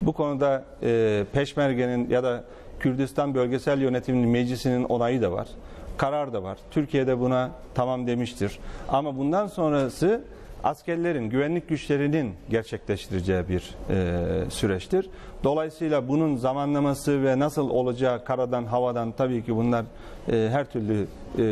Bu konuda Peşmerge'nin ya da Kürdistan Bölgesel Yönetiminin Meclisi'nin onayı da var. Karar da var. Türkiye de buna tamam demiştir. Ama bundan sonrası askerlerin, güvenlik güçlerinin gerçekleştireceği bir süreçtir. Dolayısıyla bunun zamanlaması ve nasıl olacağı karadan, havadan tabii ki bunlar her türlü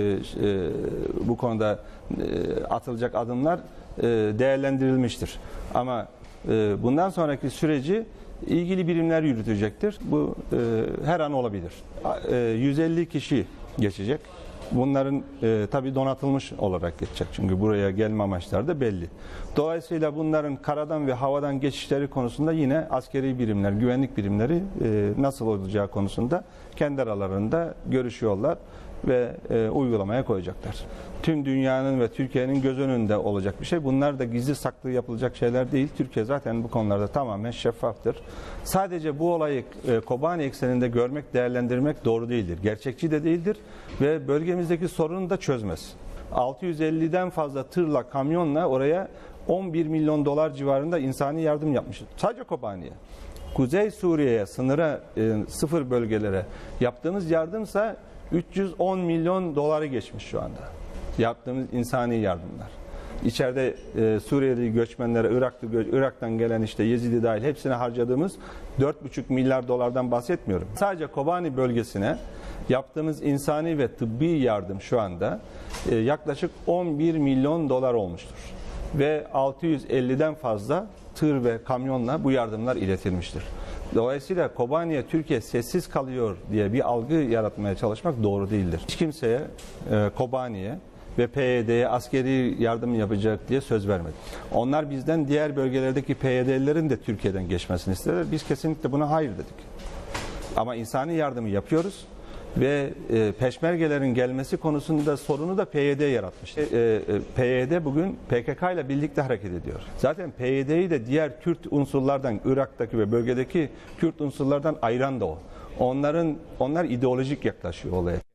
bu konuda atılacak adımlar değerlendirilmiştir. Ama bundan sonraki süreci ilgili birimler yürütecektir. Bu her an olabilir. 150 kişi geçecek. Bunların tabii donatılmış olarak geçecek. Çünkü buraya gelme amaçları da belli. Dolayısıyla bunların karadan ve havadan geçişleri konusunda yine askeri birimler, güvenlik birimleri nasıl olacağı konusunda kendi aralarında görüşüyorlar ve uygulamaya koyacaklar. Tüm dünyanın ve Türkiye'nin göz önünde olacak bir şey. Bunlar da gizli saklı yapılacak şeyler değil. Türkiye zaten bu konularda tamamen şeffaftır. Sadece bu olayı Kobani ekseninde görmek, değerlendirmek doğru değildir. Gerçekçi de değildir ve bölgemizdeki sorunu da çözmez. 650'den fazla tırla, kamyonla oraya 11 milyon dolar civarında insani yardım yapmışız. Sadece Kobani'ye. Kuzey Suriye'ye, sınıra, sıfır bölgelere yaptığımız yardımsa 310 milyon doları geçmiş şu anda. Yaptığımız insani yardımlar. İçeride Suriyeli göçmenlere, Irak'tan gelen işte Yezidi dahil hepsine harcadığımız 4,5 milyar dolardan bahsetmiyorum. Sadece Kobani bölgesine yaptığımız insani ve tıbbi yardım şu anda yaklaşık 11 milyon dolar olmuştur. Ve 650'den fazla tır ve kamyonla bu yardımlar iletilmiştir. Dolayısıyla Kobani'ye Türkiye sessiz kalıyor diye bir algı yaratmaya çalışmak doğru değildir. Hiç kimseye Kobani'ye ve PYD'ye askeri yardım yapacak diye söz vermedi. Onlar bizden diğer bölgelerdeki PYD'lilerin de Türkiye'den geçmesini istediler. Biz kesinlikle buna hayır dedik. Ama insani yardımı yapıyoruz ve peşmergelerin gelmesi konusunda sorunu da PYD yaratmış. PYD bugün PKK ile birlikte hareket ediyor. Zaten PYD'yi de diğer Kürt unsurlardan, Irak'taki ve bölgedeki Kürt unsurlardan ayıran da o. Onlar ideolojik yaklaşıyor olaya.